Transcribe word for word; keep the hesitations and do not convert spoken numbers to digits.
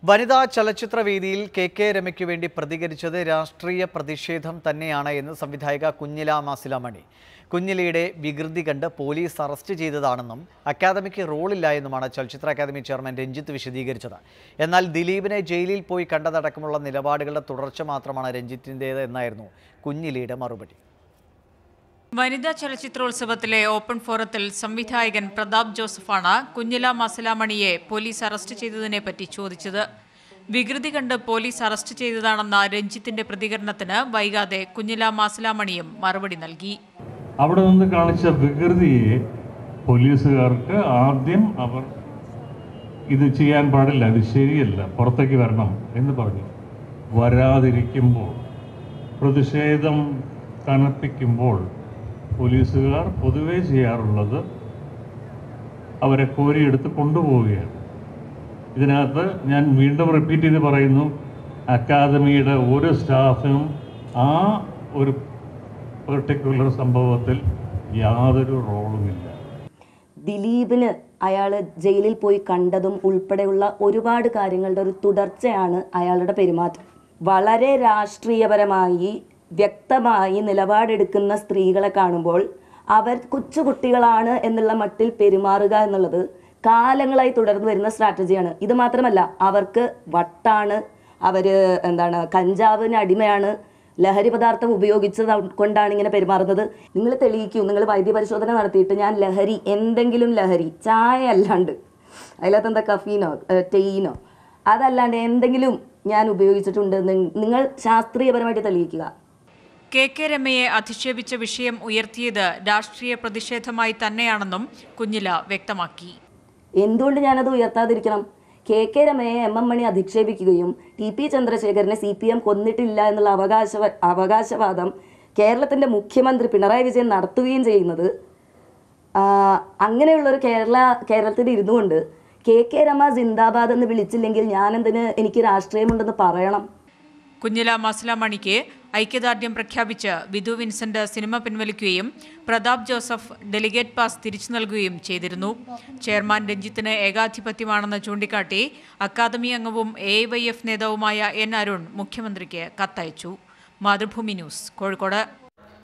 വനിതാ ചലച്ചിത്ര വേദിയിൽ കെ കെ രമയ്ക്ക് വേണ്ടി പ്രതികരിച്ചത് രാഷ്ട്രീയ പ്രതിഷേധം തന്നെയാണ് എന്ന് സംവിധായിക കുഞ്ഞില മാസിലാമണി. കുഞ്ഞിലയുടെ വികൃതി കണ്ട് പോലീസ് അറസ്റ്റ് ചെയ്തതാണെന്നും അക്കാദമിക്ക് റോളില്ല എന്നുമാണ് ചലച്ചിത്ര അക്കാദമി ചെയർമാൻ രഞ്ജിത്ത് വിശദീകരിച്ചത്. എന്നാൽ ദിലീപിനെ ജയിലിൽ പോയി കണ്ടതടക്കമുള്ള നിലപാടുകളുടെ തുടർച്ച മാത്രമാണ് രഞ്ജിത്തിൻ്റേത് എന്നായിരുന്നു കുഞ്ഞിലയുടെ മറുപടി. വനിതാ ചലച്ചിത്രോത്സവത്തിലെ ഓപ്പൺ ഫോറത്തിൽ സംവിധായകൻ പ്രതാപ് ജോസഫാണ് കുഞ്ഞില മാസിലാമണിയെ പോലീസ് അറസ്റ്റ് ചെയ്തതിനെ പറ്റി ചോദിച്ചത്. വികൃതി കണ്ട് പോലീസ് അറസ്റ്റ് ചെയ്തതാണെന്ന രഞ്ജിത്തിന്റെ പ്രതികരണത്തിന് വൈകാതെ കുഞ്ഞില മാസിലാമണിയും മറുപടി നൽകി. അവിടെ നിന്ന് കാണിച്ച വികൃതിയെ പോലീസുകാർക്ക് ആദ്യം അവർ ഇത് ചെയ്യാൻ പാടില്ല, ഇത് ശരിയല്ല, പുറത്തേക്ക് വരണം എന്ന് പറഞ്ഞു. വരാതിരിക്കുമ്പോൾ പ്രതിഷേധം കനപ്പിക്കുമ്പോൾ പോലീസുകാർ പൊതുവെ ചെയ്യാറുള്ളത് അവരെ കോരിയെടുത്ത് കൊണ്ടുപോവുകയാണ്. ഇതിനകത്ത് ഞാൻ വീണ്ടും റിപ്പീറ്റ് ചെയ്ത് പറയുന്നു, അക്കാദമിയുടെ ഒരു സ്റ്റാഫിനും ആ ഒരു പെർട്ടിക്കുലർ സംഭവത്തിൽ യാതൊരു റോളുമില്ല. ദിലീപിന് അയാൾ ജയിലിൽ പോയി കണ്ടതും ഉൾപ്പെടെയുള്ള ഒരുപാട് കാര്യങ്ങളുടെ ഒരു തുടർച്ചയാണ് അയാളുടെ പെരുമാറ്റം. വളരെ രാഷ്ട്രീയപരമായി വ്യക്തമായി നിലപാടെടുക്കുന്ന സ്ത്രീകളെ കാണുമ്പോൾ അവർ കൊച്ചുകുട്ടികളാണ് എന്നുള്ള മട്ടിൽ പെരുമാറുക എന്നുള്ളത് കാലങ്ങളായി തുടർന്നു വരുന്ന സ്ട്രാറ്റജിയാണ്. ഇത് മാത്രമല്ല, അവർക്ക് വട്ടാണ്, അവർ എന്താണ് കഞ്ചാവിന് അടിമയാണ്, ലഹരി പദാർത്ഥം ഉപയോഗിച്ചത് കൊണ്ടാണ് ഇങ്ങനെ പെരുമാറുന്നത്. നിങ്ങൾ തെളിയിക്കൂ, നിങ്ങൾ വൈദ്യപരിശോധന നടത്തിയിട്ട് ഞാൻ ലഹരി എന്തെങ്കിലും ലഹരി ചായ അല്ലാണ്ട് അതിനകത്ത് എന്താ കഫീനോ ടെയിനോ അതല്ലാണ്ട് എന്തെങ്കിലും ഞാൻ ഉപയോഗിച്ചിട്ടുണ്ട് നിങ്ങൾ ശാസ്ത്രീയപരമായിട്ട് തെളിയിക്കുക. കെ കെ രമയെ അധിക്ഷേപിച്ച വിഷയം ഉയർത്തിയത് രാഷ്ട്രീയ പ്രതിഷേധമായി തന്നെയാണെന്നും കുഞ്ഞില വ്യക്തമാക്കി. എന്തുകൊണ്ട് ഞാനത് ഉയർത്താതിരിക്കണം? കെ കെ രമയെ എം എം മണി അധിക്ഷേപിക്കുകയും ടി പി ചന്ദ്രശേഖരനെ സി പി എം കൊന്നിട്ടില്ല എന്നുള്ള അവകാശ അവകാശവാദം കേരളത്തിൻ്റെ മുഖ്യമന്ത്രി പിണറായി വിജയൻ നടത്തുകയും ചെയ്യുന്നത്, അങ്ങനെയുള്ളൊരു കേരള കേരളത്തിൽ ഇരുന്നു കൊണ്ട് കെ കെ രമ ജിന്ദാബാദ് എന്ന് വിളിച്ചില്ലെങ്കിൽ ഞാനെന്തിന് എനിക്ക് രാഷ്ട്രീയമുണ്ടെന്ന് പറയണം? കുഞ്ഞില മാസിലാമണിക്ക് ഐക്യദാർഢ്യം പ്രഖ്യാപിച്ച് വിധു വിൻസെന്റ് സിനിമ പിൻവലിക്കുകയും പ്രതാപ് ജോസഫ് ഡെലിഗേറ്റ് പാസ് തിരിച്ചു നൽകുകയും ചെയ്തിരുന്നു. ചെയർമാൻ രഞ്ജിത്തിന് ഏകാധിപത്യമാണെന്ന് ചൂണ്ടിക്കാട്ടി അക്കാദമി അംഗവും എ വൈ എഫ് നേതാവുമായ എൻ അരുൺ മുഖ്യമന്ത്രിക്ക് കത്തയച്ചു. മാതൃഭൂമി ന്യൂസ്, കോഴിക്കോട്.